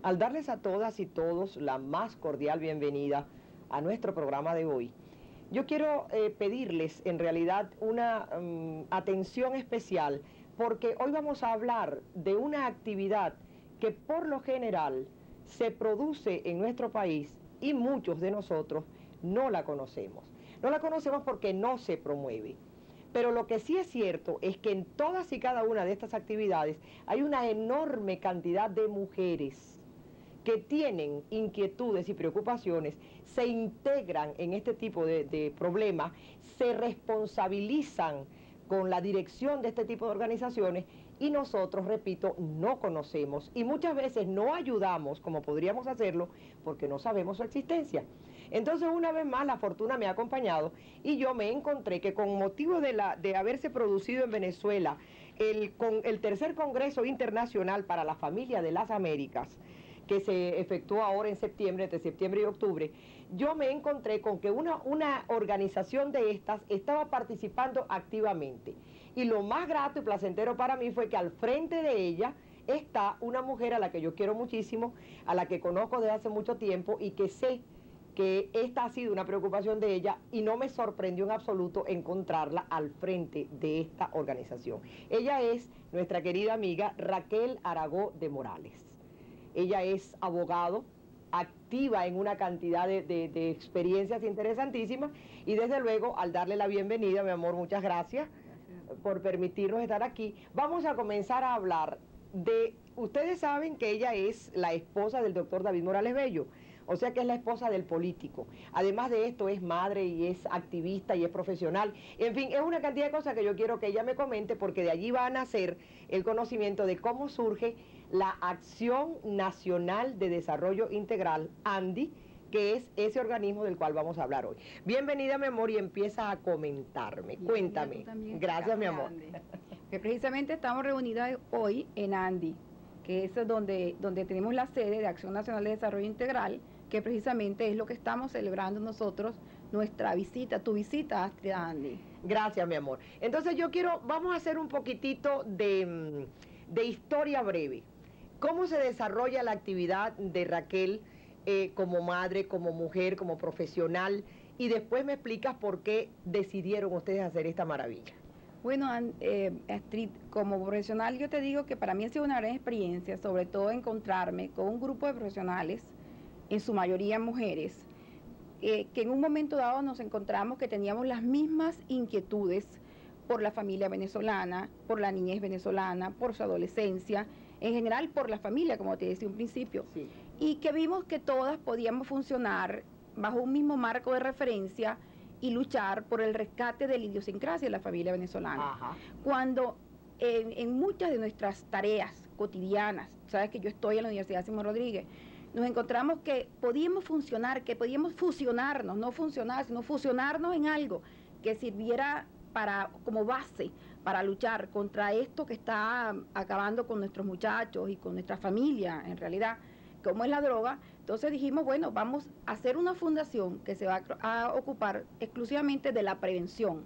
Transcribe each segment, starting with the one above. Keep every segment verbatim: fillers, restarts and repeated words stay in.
al darles a todas y todos la más cordial bienvenida a nuestro programa de hoy. Yo quiero eh, pedirles en realidad una um, atención especial, porque hoy vamos a hablar de una actividad que por lo general se produce en nuestro país y muchos de nosotros no la conocemos. No la conocemos porque no se promueve. Pero lo que sí es cierto es que en todas y cada una de estas actividades hay una enorme cantidad de mujeres que tienen inquietudes y preocupaciones, se integran en este tipo de, de problemas, se responsabilizan con la dirección de este tipo de organizaciones y nosotros, repito, no conocemos y muchas veces no ayudamos como podríamos hacerlo porque no sabemos su existencia. Entonces, una vez más, la fortuna me ha acompañado y yo me encontré que con motivo de, la, de haberse producido en Venezuela el, con, el tercer Congreso Internacional para la Familia de las Américas, que se efectuó ahora en septiembre, entre septiembre y octubre, yo me encontré con que una, una organización de estas estaba participando activamente. Y lo más grato y placentero para mí fue que al frente de ella está una mujer a la que yo quiero muchísimo, a la que conozco desde hace mucho tiempo y que sé que esta ha sido una preocupación de ella y no me sorprendió en absoluto encontrarla al frente de esta organización. Ella es nuestra querida amiga Raquel Aragó de Morales. Ella es abogado, activa en una cantidad de, de, de experiencias interesantísimas y desde luego al darle la bienvenida, mi amor, muchas gracias, gracias por permitirnos estar aquí. Vamos a comenzar a hablar de, ustedes saben que ella es la esposa del doctor David Morales Bello, o sea que es la esposa del político. Además de esto es madre y es activista y es profesional. En fin, es una cantidad de cosas que yo quiero que ella me comente porque de allí va a nacer el conocimiento de cómo surge la Acción Nacional de Desarrollo Integral, ANDI, que es ese organismo del cual vamos a hablar hoy. Bienvenida, mi amor, y empieza a comentarme. Bienvenida. Cuéntame. También, gracias, mi amor. Que precisamente estamos reunidas hoy en ANDI, que es donde, donde tenemos la sede de Acción Nacional de Desarrollo Integral, que precisamente es lo que estamos celebrando nosotros, nuestra visita, tu visita, Astrid, a ANDI. Gracias, mi amor. Entonces yo quiero, vamos a hacer un poquitito de, de historia breve. ¿Cómo se desarrolla la actividad de Raquel eh, como madre, como mujer, como profesional? Y después me explicas por qué decidieron ustedes hacer esta maravilla. Bueno, eh, Astrid, como profesional yo te digo que para mí ha sido una gran experiencia, sobre todo encontrarme con un grupo de profesionales, en su mayoría mujeres, eh, que en un momento dado nos encontramos que teníamos las mismas inquietudes por la familia venezolana, por la niñez venezolana, por su adolescencia, en general por la familia, como te decía un principio, sí. Y que vimos que todas podíamos funcionar bajo un mismo marco de referencia y luchar por el rescate de la idiosincrasia de la familia venezolana. Ajá. Cuando en, en muchas de nuestras tareas cotidianas, sabes que yo estoy en la Universidad Simón Rodríguez, nos encontramos que podíamos funcionar, que podíamos fusionarnos, no funcionar, sino fusionarnos en algo que sirviera para, como base para luchar contra esto que está acabando con nuestros muchachos y con nuestra familia, en realidad, como es la droga. Entonces dijimos, bueno, vamos a hacer una fundación que se va a ocupar exclusivamente de la prevención,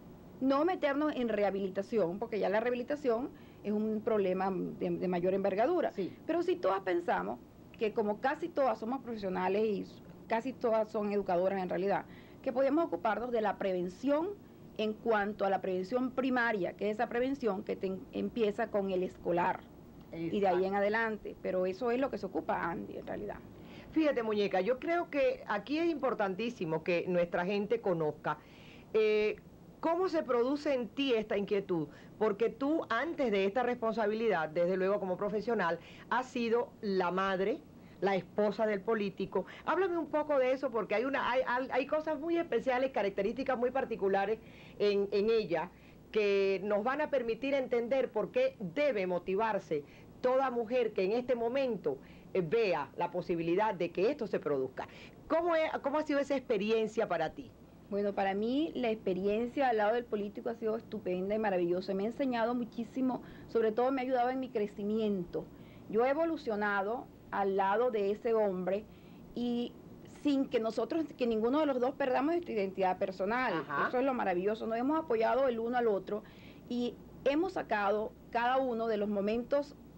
no meternos en rehabilitación, porque ya la rehabilitación es un problema de, de mayor envergadura. Sí. Pero si todas pensamos que como casi todas somos profesionales y casi todas son educadoras en realidad, que podemos ocuparnos de la prevención en cuanto a la prevención primaria, que es esa prevención que te, empieza con el escolar. Exacto. Y de ahí en adelante, pero eso es lo que se ocupa ANDI en realidad. Fíjate, muñeca, yo creo que aquí es importantísimo que nuestra gente conozca eh, cómo se produce en ti esta inquietud, porque tú antes de esta responsabilidad, desde luego como profesional, has sido la madre, la esposa del político. Háblame un poco de eso, porque hay, una, hay, hay cosas muy especiales, características muy particulares en, en ella, que nos van a permitir entender por qué debe motivarse toda mujer que en este momento eh, vea la posibilidad de que esto se produzca. ¿Cómo, es, ¿Cómo ha sido esa experiencia para ti? Bueno, para mí la experiencia al lado del político ha sido estupenda y maravillosa. Me ha enseñado muchísimo, sobre todo me ha ayudado en mi crecimiento. Yo he evolucionado al lado de ese hombre y sin que nosotros, que ninguno de los dos perdamos nuestra identidad personal. Ajá. Eso es lo maravilloso. Nos hemos apoyado el uno al otro y hemos sacado cada uno de los momentos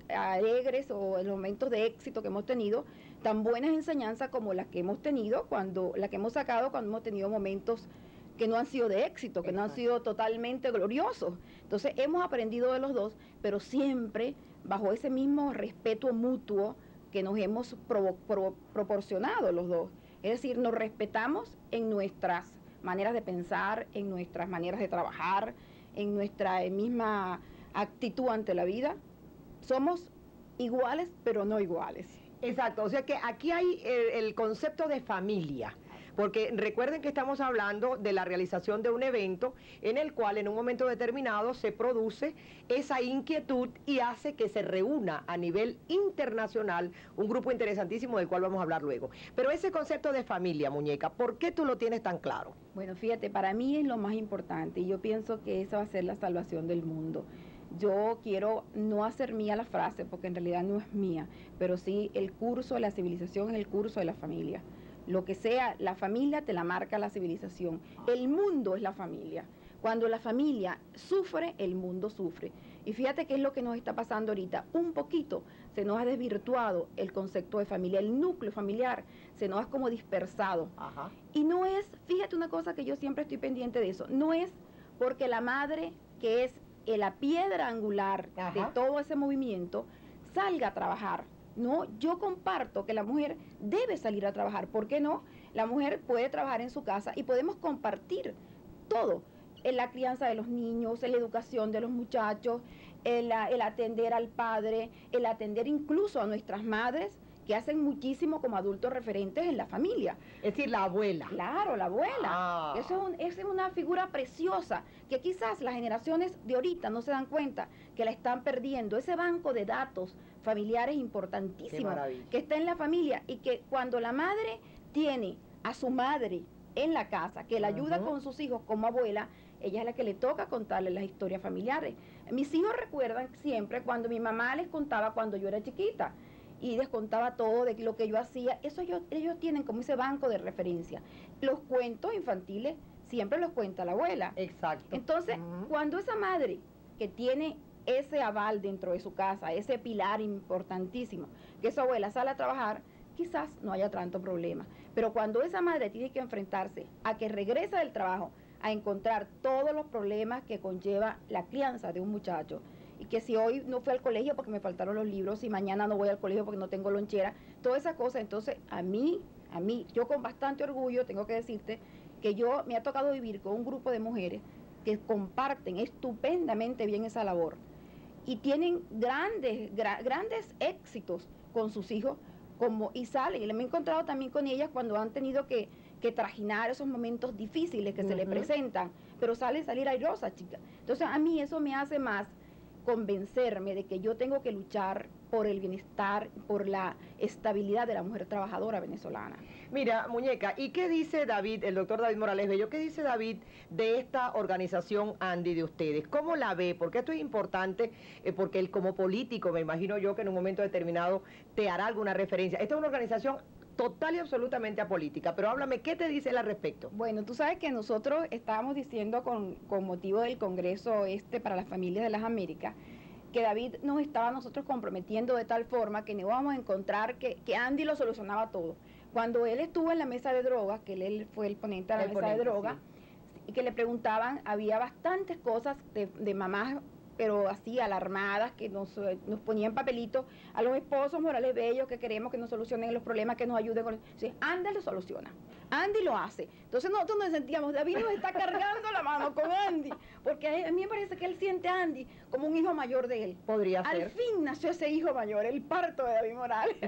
alegres o en los momentos de éxito que hemos tenido, tan buenas enseñanzas como las que hemos tenido, cuando, las que hemos sacado cuando hemos tenido momentos que no han sido de éxito, que no han sido totalmente gloriosos. Entonces hemos aprendido de los dos, pero siempre bajo ese mismo respeto mutuo que nos hemos pro, pro, proporcionado los dos. Es decir, nos respetamos en nuestras maneras de pensar, en nuestras maneras de trabajar, en nuestra misma actitud ante la vida. Somos iguales, pero no iguales. Exacto, o sea que aquí hay el, el concepto de familia. Porque recuerden que estamos hablando de la realización de un evento en el cual en un momento determinado se produce esa inquietud y hace que se reúna a nivel internacional un grupo interesantísimo del cual vamos a hablar luego. Pero ese concepto de familia, muñeca, ¿por qué tú lo tienes tan claro? Bueno, fíjate, para mí es lo más importante y yo pienso que esa va a ser la salvación del mundo. Yo quiero no hacer mía la frase porque en realidad no es mía, pero sí el curso de la civilización es el curso de la familia. Lo que sea, la familia te la marca la civilización. El mundo es la familia. Cuando la familia sufre, el mundo sufre. Y fíjate qué es lo que nos está pasando ahorita. Un poquito se nos ha desvirtuado el concepto de familia, el núcleo familiar se nos ha como dispersado. Ajá. Y no es, fíjate una cosa que yo siempre estoy pendiente de eso, no es porque la madre, que es la piedra angular Ajá. de todo ese movimiento, salga a trabajar. No, yo comparto que la mujer debe salir a trabajar. ¿Por qué no? La mujer puede trabajar en su casa y podemos compartir todo. En la crianza de los niños, en la educación de los muchachos, el, el atender al padre, el atender incluso a nuestras madres, que hacen muchísimo como adultos referentes en la familia. Es decir, la abuela. Claro, la abuela. Ah. Eso es, un, esa es una figura preciosa, que quizás las generaciones de ahorita no se dan cuenta que la están perdiendo. Ese banco de datos familiares importantísimo que está en la familia y que cuando la madre tiene a su madre en la casa, que la ayuda uh-huh. con sus hijos como abuela, ella es la que le toca contarle las historias familiares. Mis hijos recuerdan siempre cuando mi mamá les contaba cuando yo era chiquita, y les contaba todo de lo que yo hacía. Eso yo, ellos tienen como ese banco de referencia. Los cuentos infantiles siempre los cuenta la abuela. Exacto. Entonces, uh-huh. cuando esa madre que tiene ese aval dentro de su casa, ese pilar importantísimo, que su abuela sale a trabajar, quizás no haya tanto problema. Pero cuando esa madre tiene que enfrentarse a que regresa del trabajo, a encontrar todos los problemas que conlleva la crianza de un muchacho, y que si hoy no fui al colegio porque me faltaron los libros, y mañana no voy al colegio porque no tengo lonchera, toda esa cosa. Entonces, a mí, a mí, yo con bastante orgullo tengo que decirte que yo me ha tocado vivir con un grupo de mujeres que comparten estupendamente bien esa labor y tienen grandes, gra, grandes éxitos con sus hijos, como, y salen, y me he encontrado también con ellas cuando han tenido que, que trajinar esos momentos difíciles que uh-huh. se les presentan, pero sale salir airosa, chica. Entonces, a mí eso me hace más convencerme de que yo tengo que luchar por el bienestar, por la estabilidad de la mujer trabajadora venezolana. Mira, muñeca, ¿y qué dice David, el doctor David Morales Bello, qué dice David de esta organización Andy de ustedes? ¿Cómo la ve? Porque esto es importante, eh, porque él como político, me imagino yo que en un momento determinado te hará alguna referencia. Esta es una organización total y absolutamente apolítica, pero háblame, ¿qué te dice él al respecto? Bueno, tú sabes que nosotros estábamos diciendo con, con motivo del Congreso este para las familias de las Américas, que David nos estaba nosotros comprometiendo de tal forma que no íbamos a encontrar que, que Andy lo solucionaba todo. Cuando él estuvo en la mesa de drogas, que él fue el ponente de la el mesa ponente, de drogas, sí. y que le preguntaban, había bastantes cosas de, de mamás, pero así alarmadas, que nos, nos ponían papelitos a los esposos Morales Bello que queremos que nos solucionen los problemas, que nos ayuden con... Sí, Andy lo soluciona, Andy lo hace. Entonces nosotros nos sentíamos, David nos está cargando la mano con Andy, porque a mí me parece que él siente a Andy como un hijo mayor de él. Podría ser. Al fin nació ese hijo mayor, el parto de David Morales.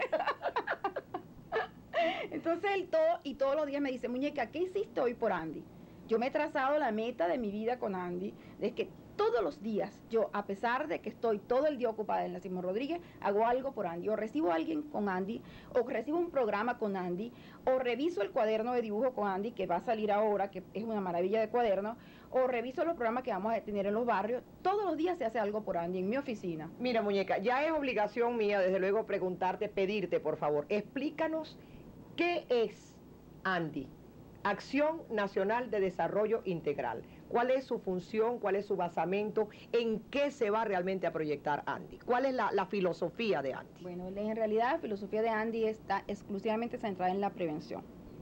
Entonces él todo, y todos los días me dice, muñeca, ¿qué hiciste hoy por Andy? Yo me he trazado la meta de mi vida con Andy, de que todos los días, yo, a pesar de que estoy todo el día ocupada en la Simón Rodríguez, hago algo por Andy, o recibo a alguien con Andy, o recibo un programa con Andy, o reviso el cuaderno de dibujo con Andy, que va a salir ahora, que es una maravilla de cuaderno, o reviso los programas que vamos a tener en los barrios. Todos los días se hace algo por Andy en mi oficina. Mira, muñeca, ya es obligación mía, desde luego, preguntarte, pedirte, por favor, explícanos qué es Andy, Acción Nacional de Desarrollo Integral. ¿Cuál es su función? ¿Cuál es su basamento? ¿En qué se va realmente a proyectar Andy? ¿Cuál es la, la filosofía de Andy? Bueno, en realidad la filosofía de Andy está exclusivamente centrada en la prevención.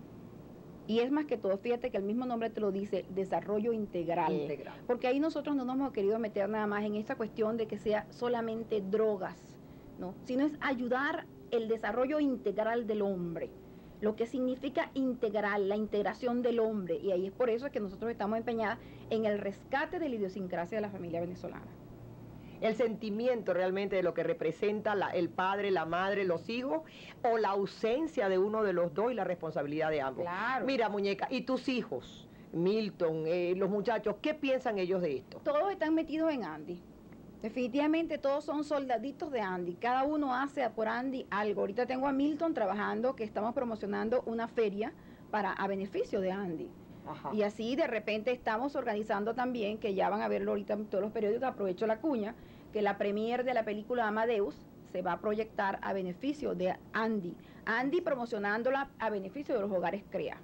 Y es más que todo, fíjate que el mismo nombre te lo dice, desarrollo integral. Integral. Porque ahí nosotros no nos hemos querido meter nada más en esta cuestión de que sea solamente drogas, ¿no? Sino es ayudar el desarrollo integral del hombre, lo que significa integral, la integración del hombre. Y ahí es por eso que nosotros estamos empeñadas en el rescate de la idiosincrasia de la familia venezolana. El sentimiento realmente de lo que representa la, el padre, la madre, los hijos, o la ausencia de uno de los dos y la responsabilidad de ambos. Claro. Mira, muñeca, ¿y tus hijos, Milton, eh, los muchachos, qué piensan ellos de esto? Todos están metidos en Andy. Definitivamente todos son soldaditos de Andy. Cada uno hace por Andy algo. Ahorita tengo a Milton trabajando, que estamos promocionando una feria para a beneficio de Andy. Ajá. Y así de repente estamos organizando también, que ya van a verlo ahorita en todos los periódicos, aprovecho la cuña, que la premier de la película Amadeus se va a proyectar a beneficio de Andy. Andy promocionándola a beneficio de los hogares CREA.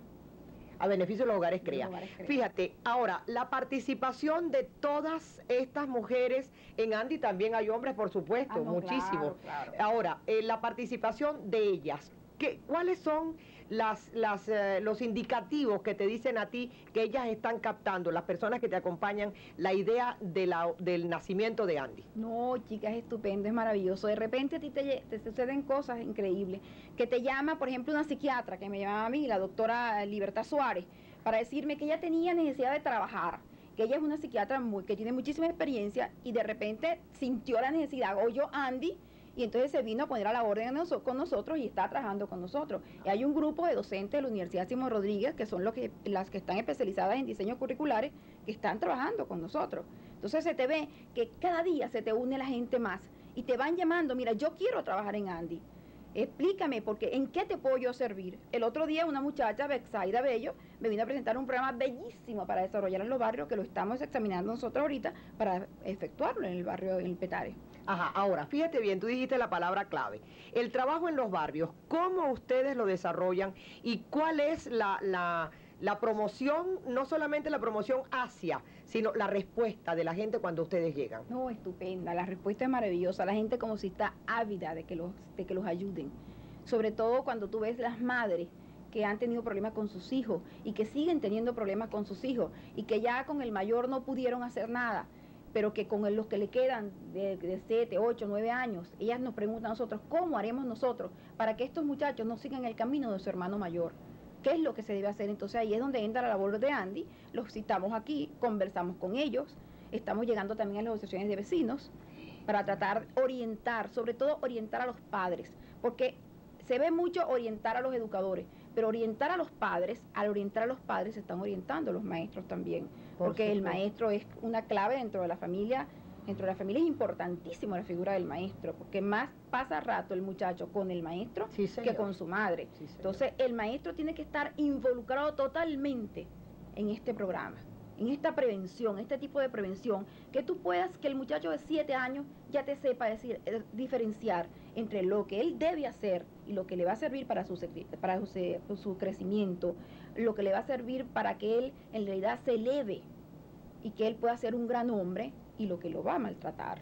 A beneficio de los hogares CREA. Los hogares CREA. Fíjate, ahora, la participación de todas estas mujeres, en Andy también hay hombres, por supuesto, ah, no, muchísimos. Claro, claro. Ahora, eh, la participación de ellas, ¿qué, ¿cuáles son las, las, eh, los indicativos que te dicen a ti que ellas están captando, las personas que te acompañan, la idea de la, del nacimiento de Andy? No, chicas, es estupendo, es maravilloso. De repente a ti te, te suceden cosas increíbles, que te llama, por ejemplo, una psiquiatra que me llamaba a mí, la doctora Libertad Suárez, para decirme que ella tenía necesidad de trabajar, que ella es una psiquiatra muy, que tiene muchísima experiencia y de repente sintió la necesidad, oyó Andy, y entonces se vino a poner a la orden con nosotros y está trabajando con nosotros. Y hay un grupo de docentes de la Universidad Simón Rodríguez, que son los que, las que están especializadas en diseño curriculares, que están trabajando con nosotros. Entonces se te ve que cada día se te une la gente más y te van llamando, mira, yo quiero trabajar en Andy. Explícame, porque ¿en qué te puedo yo servir? El otro día una muchacha, Bexaida Bello, me vino a presentar un programa bellísimo para desarrollar en los barrios, que lo estamos examinando nosotros ahorita para efectuarlo en el barrio, en el Petare. Ajá, ahora, fíjate bien, tú dijiste la palabra clave. El trabajo en los barrios, ¿cómo ustedes lo desarrollan y cuál es la, la, la promoción, no solamente la promoción hacia, sino la respuesta de la gente cuando ustedes llegan? No, estupenda, la respuesta es maravillosa, la gente como si está ávida de que los, de que los ayuden. Sobre todo cuando tú ves las madres que han tenido problemas con sus hijos y que siguen teniendo problemas con sus hijos y que ya con el mayor no pudieron hacer nada, pero que con los que le quedan de, de siete, ocho, nueve años, ellas nos preguntan a nosotros, ¿cómo haremos nosotros para que estos muchachos no sigan el camino de su hermano mayor? ¿Qué es lo que se debe hacer? Entonces ahí es donde entra la labor de Andy, los citamos aquí, conversamos con ellos, estamos llegando también a las asociaciones de vecinos para tratar de orientar, sobre todo orientar a los padres, porque se ve mucho orientar a los educadores, pero orientar a los padres, al orientar a los padres se están orientando los maestros también, Por porque supuesto. El maestro es una clave dentro de la familia, dentro de la familia es importantísimo la figura del maestro, porque más pasa rato el muchacho con el maestro sí, que con su madre. Sí, Entonces el maestro tiene que estar involucrado totalmente en este programa, en esta prevención, este tipo de prevención, que tú puedas, que el muchacho de siete años ya te sepa decir, eh, diferenciar entre lo que él debe hacer y lo que le va a servir para su, para su, su crecimiento, lo que le va a servir para que él en realidad se eleve y que él pueda ser un gran hombre y lo que lo va a maltratar.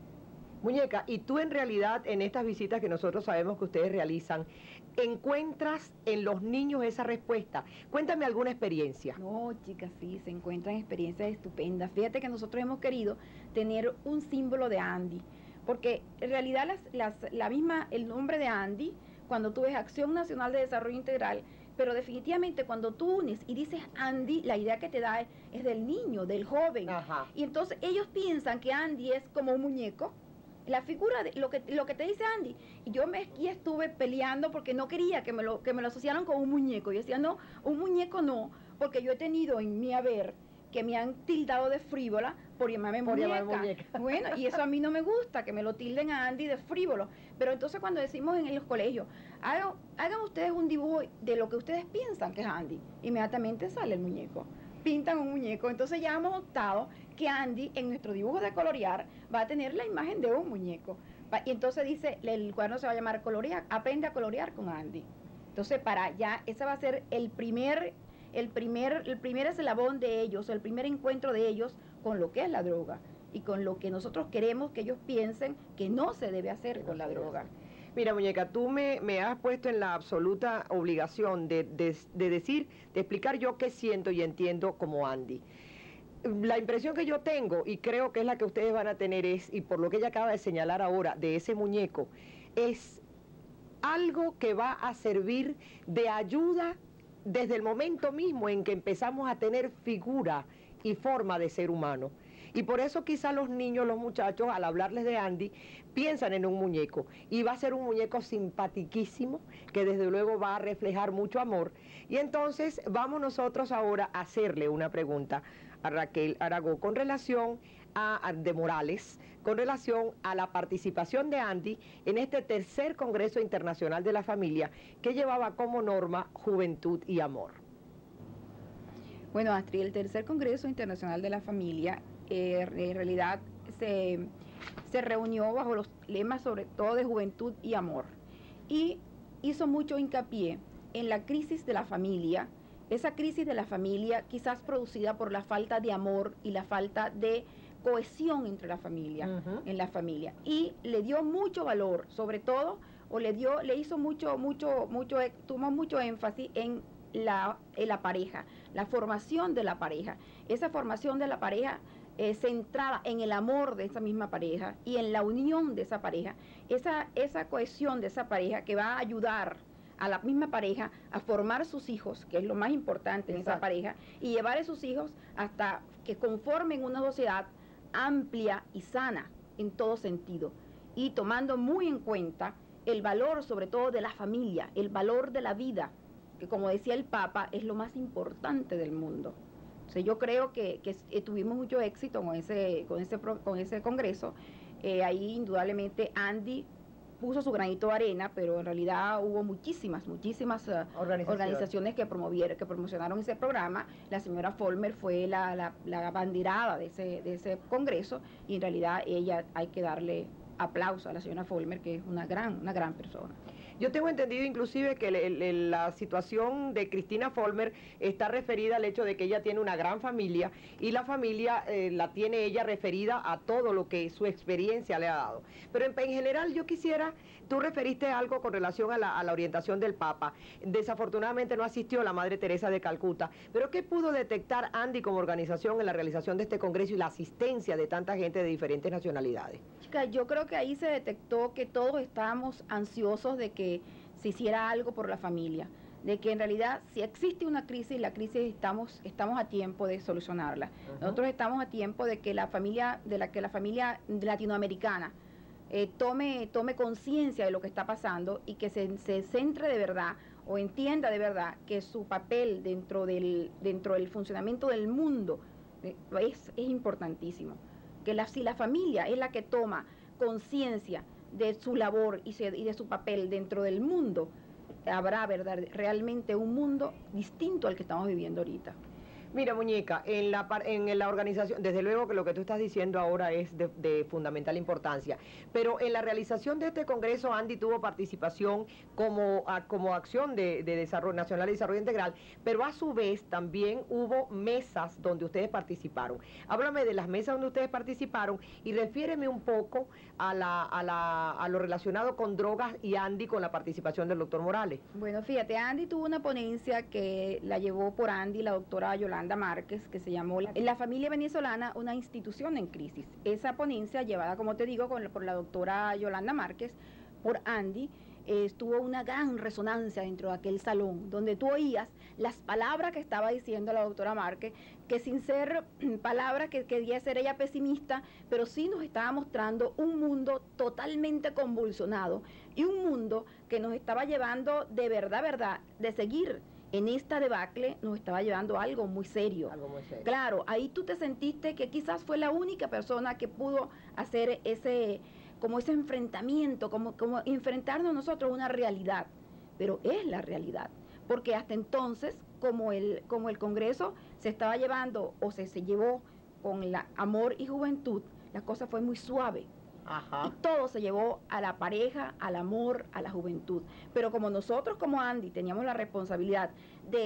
Muñeca, y tú en realidad en estas visitas que nosotros sabemos que ustedes realizan, ¿encuentras en los niños esa respuesta? Cuéntame alguna experiencia. No, chicas, sí, se encuentran experiencias estupendas. Fíjate que nosotros hemos querido tener un símbolo de Andy, porque en realidad las, las, la misma, el nombre de Andy, cuando tú ves Acción Nacional de Desarrollo Integral, pero definitivamente cuando tú unes y dices Andy, la idea que te da es, es del niño, del joven. Ajá. Y entonces ellos piensan que Andy es como un muñeco, la figura de lo que, lo que te dice Andy. Y yo me aquí estuve peleando porque no quería que me, lo, que me lo asociaran con un muñeco. Yo decía, no, un muñeco no, porque yo he tenido en mi haber que me han tildado de frívola por llamarme por muñeca. Llamar muñeca. Bueno, y eso a mí no me gusta, que me lo tilden a Andy de frívolo. Pero entonces cuando decimos en los colegios, hagan, hagan ustedes un dibujo de lo que ustedes piensan que es Andy, inmediatamente sale el muñeco. Pintan un muñeco, entonces ya hemos optado que Andy en nuestro dibujo de colorear va a tener la imagen de un muñeco. Y entonces dice, el cuaderno se va a llamar Colorear, aprende a colorear con Andy. Entonces para ya, ese va a ser el primer, el primer, el primer eslabón de ellos, el primer encuentro de ellos con lo que es la droga y con lo que nosotros queremos que ellos piensen que no se debe hacer con la droga. Mira, muñeca, tú me, me has puesto en la absoluta obligación de, de, de decir, de explicar yo qué siento y entiendo como Andy. La impresión que yo tengo, y creo que es la que ustedes van a tener, es, y por lo que ella acaba de señalar ahora, de ese muñeco, es algo que va a servir de ayuda desde el momento mismo en que empezamos a tener figura y forma de ser humano. Y por eso quizá los niños, los muchachos, al hablarles de Andy, piensan en un muñeco. Y va a ser un muñeco simpatiquísimo, que desde luego va a reflejar mucho amor. Y entonces vamos nosotros ahora a hacerle una pregunta a Raquel Aragó con relación a, a de Morales, con relación a la participación de Andy en este tercer Congreso Internacional de la Familia, que llevaba como norma Juventud y Amor. Bueno, Astrid, el tercer Congreso Internacional de la Familia eh, en realidad se, se reunió bajo los lemas sobre todo de juventud y amor y hizo mucho hincapié en la crisis de la familia, esa crisis de la familia quizás producida por la falta de amor y la falta de cohesión entre la familia, uh-huh. en la familia, y le dio mucho valor, sobre todo, o le dio, le hizo mucho, mucho, mucho, tomó mucho énfasis en la, en la pareja, la formación de la pareja, esa formación de la pareja eh, centrada en el amor de esa misma pareja y en la unión de esa pareja, esa, esa cohesión de esa pareja que va a ayudar a la misma pareja a formar sus hijos, que es lo más importante en Exacto. esa pareja, y llevar a sus hijos hasta que conformen una sociedad amplia y sana en todo sentido, y tomando muy en cuenta el valor sobre todo de la familia, el valor de la vida, que como decía el Papa, es lo más importante del mundo. O sea, yo creo que, que eh, tuvimos mucho éxito con ese, con ese, con ese congreso. Eh, ahí indudablemente Andy puso su granito de arena, pero en realidad hubo muchísimas, muchísimas uh, organizaciones. organizaciones que promovieron, que promocionaron ese programa. La señora Folmer fue la, la, la abanderada de ese, de ese congreso, y en realidad ella hay que darle aplauso a la señora Folmer, que es una gran, una gran persona. Yo tengo entendido inclusive que le, le, la situación de Cristina Folmer está referida al hecho de que ella tiene una gran familia, y la familia eh, la tiene ella referida a todo lo que su experiencia le ha dado. Pero en, en general yo quisiera, tú referiste algo con relación a la, a la orientación del Papa. Desafortunadamente no asistió la Madre Teresa de Calcuta, pero ¿qué pudo detectar Andy como organización en la realización de este congreso y la asistencia de tanta gente de diferentes nacionalidades? Chica, yo creo que ahí se detectó que todos estábamos ansiosos de que se hiciera algo por la familia, de que en realidad si existe una crisis, la crisis estamos, estamos a tiempo de solucionarla. Uh-huh. Nosotros estamos a tiempo de que la familia, de la que la familia latinoamericana eh, tome, tome conciencia de lo que está pasando y que se, se centre de verdad o entienda de verdad que su papel dentro del, dentro del funcionamiento del mundo eh, es, es importantísimo. Que la, si la familia es la que toma conciencia de su labor y, se, y de su papel dentro del mundo, habrá verdad, realmente un mundo distinto al que estamos viviendo ahorita. Mira, muñeca, en la, en la organización, desde luego que lo que tú estás diciendo ahora es de, de fundamental importancia, pero en la realización de este congreso Andy tuvo participación como, a, como acción de, de Desarrollo Nacional y Desarrollo Integral, pero a su vez también hubo mesas donde ustedes participaron. Háblame de las mesas donde ustedes participaron y refiéreme un poco a, la, a, la, a lo relacionado con drogas y Andy con la participación del doctor Morales. Bueno, fíjate, Andy tuvo una ponencia que la llevó por Andy la doctora Yolanda Márquez, que se llamó La, la familia venezolana, una institución en crisis. Esa ponencia, llevada, como te digo, con, por la doctora Yolanda Márquez, por Andy, eh, tuvo una gran resonancia dentro de aquel salón, donde tú oías las palabras que estaba diciendo la doctora Márquez, que sin ser palabras que quería ser ella pesimista, pero sí nos estaba mostrando un mundo totalmente convulsionado y un mundo que nos estaba llevando de verdad, verdad, de seguir en esta debacle, nos estaba llevando a algo muy serio. Algo muy serio. Claro, ahí tú te sentiste que quizás fue la única persona que pudo hacer ese, como ese enfrentamiento, como, como enfrentarnos nosotros a una realidad, pero es la realidad, porque hasta entonces, como el, como el Congreso se estaba llevando, o se, se llevó con la amor y juventud, la cosa fue muy suave. Ajá. Y todo se llevó a la pareja, al amor, a la juventud. Pero como nosotros como Andy teníamos la responsabilidad de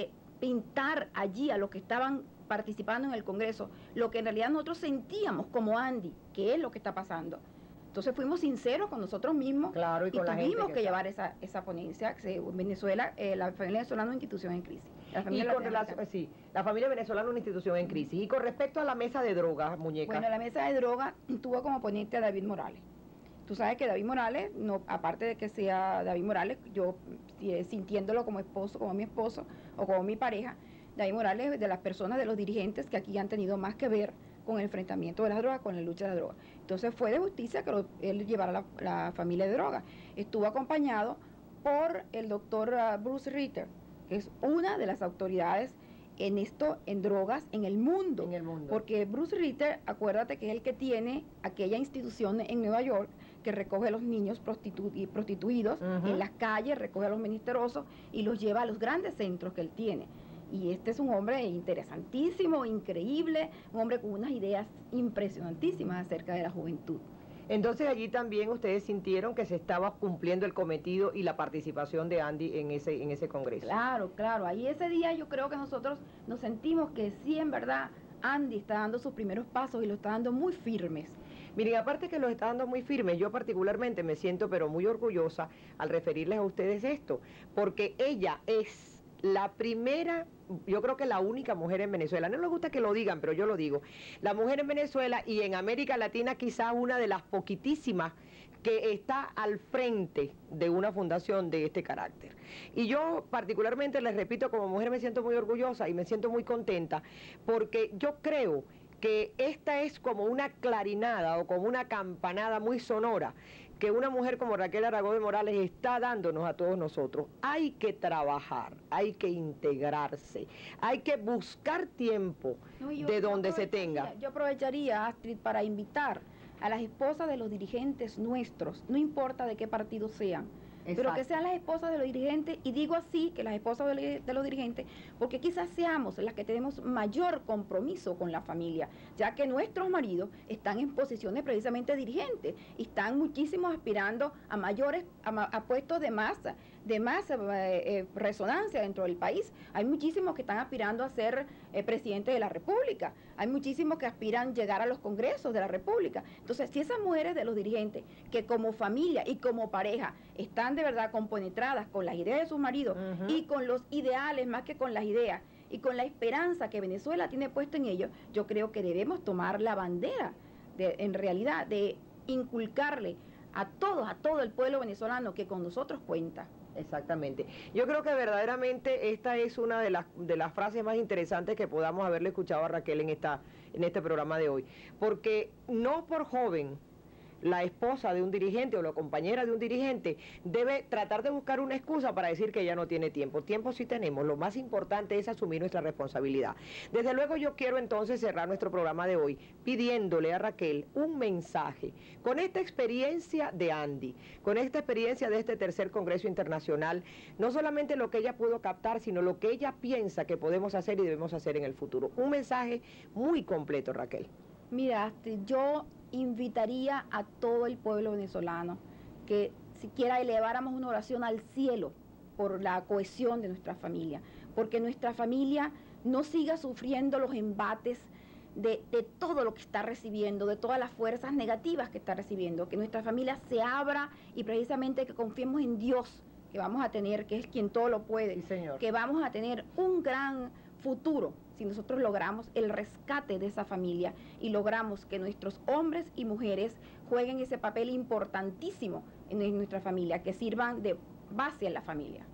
pintar allí a los que estaban participando en el Congreso lo que en realidad nosotros sentíamos como Andy, que es lo que está pasando. Entonces fuimos sinceros con nosotros mismos, claro, y, con y la tuvimos gente que, que llevar esa, esa ponencia, que Venezuela, eh, la familia venezolana es una institución en crisis. La familia, y con relación, sí, la familia venezolana es una institución en crisis. Y con respecto a la mesa de drogas, muñeca. Bueno, la mesa de drogas tuvo como ponente a David Morales. Tú sabes que David Morales, no, aparte de que sea David Morales, yo sintiéndolo como esposo, como mi esposo o como mi pareja, David Morales es de las personas, de los dirigentes que aquí han tenido más que ver con el enfrentamiento de las drogas, con la lucha de las drogas. Entonces fue de justicia que lo, él llevara la, la familia de drogas. Estuvo acompañado por el doctor uh, Bruce Ritter, que es una de las autoridades en esto, en drogas, en el mundo. En el mundo. Porque Bruce Ritter, acuérdate que es el que tiene aquella institución en Nueva York que recoge a los niños prostitu y prostituidos uh-huh. en las calles, recoge a los menesterosos y los lleva a los grandes centros que él tiene. Y este es un hombre interesantísimo, increíble, un hombre con unas ideas impresionantísimas acerca de la juventud. Entonces allí también ustedes sintieron que se estaba cumpliendo el cometido y la participación de Andy en ese, en ese congreso. Claro, claro. Ahí ese día yo creo que nosotros nos sentimos que sí, en verdad, Andy está dando sus primeros pasos y lo está dando muy firmes. Miren, aparte que los está dando muy firmes, yo particularmente me siento pero muy orgullosa al referirles a ustedes esto, porque ella es la primera, yo creo que la única mujer en Venezuela, no les gusta que lo digan, pero yo lo digo, la mujer en Venezuela y en América Latina quizás una de las poquitísimas que está al frente de una fundación de este carácter. Y yo particularmente, les repito, como mujer me siento muy orgullosa y me siento muy contenta, porque yo creo que esta es como una clarinada o como una campanada muy sonora que una mujer como Raquel Aragón de Morales está dándonos a todos nosotros. Hay que trabajar, hay que integrarse, hay que buscar tiempo no, yo, de donde se tenga. Yo aprovecharía, Astrid, para invitar a las esposas de los dirigentes nuestros, no importa de qué partido sean, exacto, pero que sean las esposas de los dirigentes, y digo así, que las esposas de, de los dirigentes, porque quizás seamos las que tenemos mayor compromiso con la familia, ya que nuestros maridos están en posiciones precisamente dirigentes, y están muchísimos aspirando a mayores, a, a puestos de más, de más eh, eh, resonancia dentro del país. Hay muchísimos que están aspirando a ser eh, presidente de la República, hay muchísimos que aspiran a llegar a los congresos de la República. Entonces, si esas mujeres de los dirigentes, que como familia y como pareja están de verdad compenetradas con las ideas de sus maridos uh-huh. y con los ideales más que con las ideas y con la esperanza que Venezuela tiene puesto en ellos, yo creo que debemos tomar la bandera de, en realidad, de inculcarle a todos, a todo el pueblo venezolano que con nosotros cuenta. Exactamente. Yo creo que verdaderamente esta es una de las, de las frases más interesantes que podamos haberle escuchado a Raquel en, esta, en este programa de hoy. Porque no por joven la esposa de un dirigente o la compañera de un dirigente debe tratar de buscar una excusa para decir que ella no tiene tiempo. Tiempo sí tenemos, lo más importante es asumir nuestra responsabilidad. Desde luego yo quiero entonces cerrar nuestro programa de hoy pidiéndole a Raquel un mensaje con esta experiencia de Andy, con esta experiencia de este tercer Congreso Internacional, no solamente lo que ella pudo captar, sino lo que ella piensa que podemos hacer y debemos hacer en el futuro. Un mensaje muy completo, Raquel. Mira, yo invitaría a todo el pueblo venezolano que siquiera eleváramos una oración al cielo por la cohesión de nuestra familia, porque nuestra familia no siga sufriendo los embates de, de todo lo que está recibiendo, de todas las fuerzas negativas que está recibiendo, que nuestra familia se abra y precisamente que confiemos en Dios, que vamos a tener, que es quien todo lo puede, sí, señor, que vamos a tener un gran futuro si nosotros logramos el rescate de esa familia y logramos que nuestros hombres y mujeres jueguen ese papel importantísimo en nuestra familia, que sirvan de base en la familia.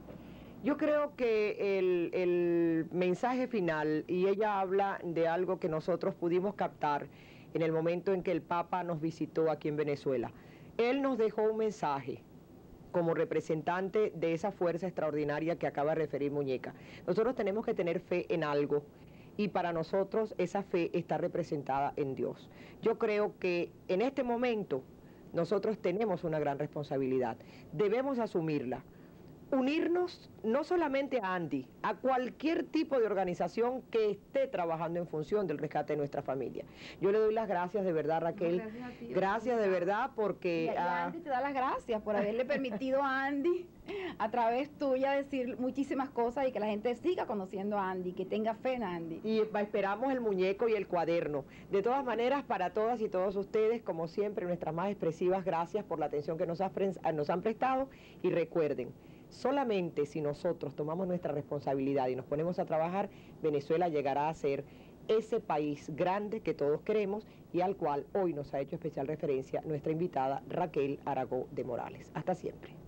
Yo creo que el, el mensaje final, y ella habla de algo que nosotros pudimos captar en el momento en que el Papa nos visitó aquí en Venezuela. Él nos dejó un mensaje como representante de esa fuerza extraordinaria que acaba de referir Muñeca. Nosotros tenemos que tener fe en algo y para nosotros esa fe está representada en Dios. Yo creo que en este momento nosotros tenemos una gran responsabilidad, debemos asumirla, unirnos no solamente a Andy, a cualquier tipo de organización que esté trabajando en función del rescate de nuestra familia. Yo le doy las gracias de verdad, Raquel. Gracias a ti, gracias de verdad porque... Y, y ah, Andy te da las gracias por haberle permitido a Andy, a través tuya, decir muchísimas cosas y que la gente siga conociendo a Andy, que tenga fe en Andy. Y esperamos el muñeco y el cuaderno. De todas maneras, para todas y todos ustedes, como siempre, nuestras más expresivas gracias por la atención que nos, ha, nos han prestado. Y recuerden, solamente si nosotros tomamos nuestra responsabilidad y nos ponemos a trabajar, Venezuela llegará a ser ese país grande que todos queremos y al cual hoy nos ha hecho especial referencia nuestra invitada Raquel Aragó de Morales. Hasta siempre.